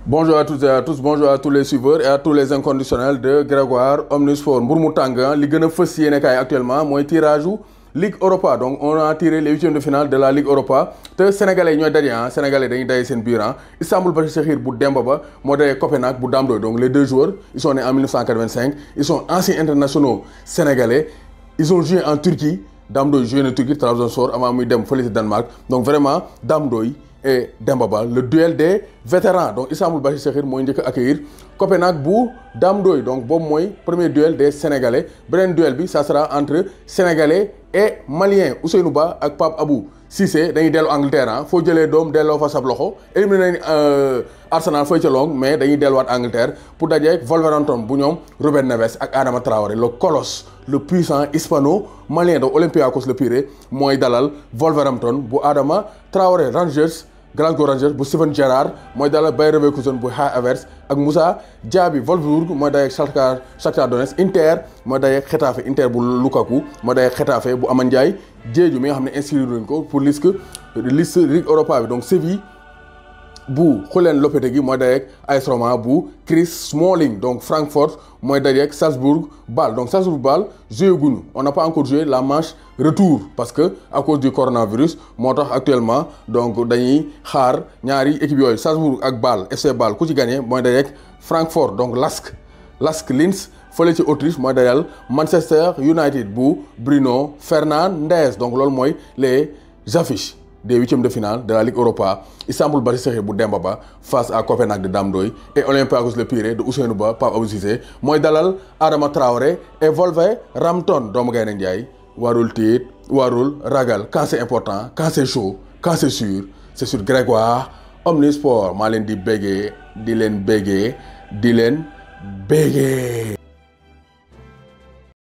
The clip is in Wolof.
Bonjour à toutes et à tous, bonjour à tous les suiveurs et à tous les inconditionnels de Grégoire Omnisport. Mbour mu tàng li gën a fës yéene kaay actuellement mooy tirage u Ligue Europa. Donc on a tiré les huitièmes de finale de la Ligue Europa te sénégalais ñooy daje sénégalais dañuy daje seen biir Istanbul Başakşehir bu Demba Ba moo daje Copenhague bu Dame Doye. Donc les deux joueurs ils sont nés en 1985, ils sont anciens internationaux sénégalais, ils ont joué en Turquie. Dame Doye joué en Turquie Trabzonspor avant muy dem fële ci Danemark. Donc vraiment Dame Doye et Demba Ba, le duel des vétérans. Donc Istanbul Başakşehir mooy njëkk a accueillir Copenhague bu Dame Doye. Donc boobu mooy premier duel des sénégalais. Beneen duel bi ça sera entre sénégalais et malien. Ousseynou Ba ak Pape Abou Cissé dañuy dellu Angleterre foo jëlee doom delloo fa sab loxo. éliminé nañ Arsenal fooy ca Londres mais dañuy delluwaat Angleterre pour dajeek Wolverhampton bu ñoom Ruben Neves ak Adama Traoré, le colosse, le puissant hispano-malien. Donc Olympiakos le Pirée mooy dalal Wolverhampton bu Adama Traoré. Rangers, Glasgow Rangers bu Steven Gerrard mooy dalal Bayer Leverkusen bu Kai Havertz ak Moussa Diaby. Wolfsburg mooy dajeek Shakhtar Donetsk. Inter mooy dajeek Getafe, Inter bu Lukaku mooy dajeek Getafe bu Amane Ndiaye Diédhiou mi nga xam ne inscrire nañ ko pour liste Ligue Europa bi. Donc Séville bu Julen Lopetegui mooy dajeek AS Roma bu Chris Smalling. Donc Francfort mooy dajeek Salzbourg Bâle. Donc Salzbourg Bâle joué guñu, on n'a pas encore joué la manche retour parce que à cause du coronavirus moo tax actuellement donc dañuy xaar ñaari équipe yooyu Salzbourg ak Bâle, FC Bâle ku ci gagné mooy dajeek Francfort. Donc Lask Linz fële ci Autriche mooy dajal Manchester United bu Bruno Fernandes. Donc loolu mooy les affiches des huitièmes de finale de la Ligue Europa. Istanbul Başakşehir bu Demba Ba face à Copenhague de Dame Doye et Olympiakos le Pirée de Ousseynou Ba, Pape Abou Cissé mooy dalal Adama Traoré et Wolverhampton. doomu Gaynde Njaay warul tiit warul ragal. Quand c'est important, quand c'est chaud, quand c'est sur Grégoire Omnisport. maa leen di béggee di leen béggee di leen béggee.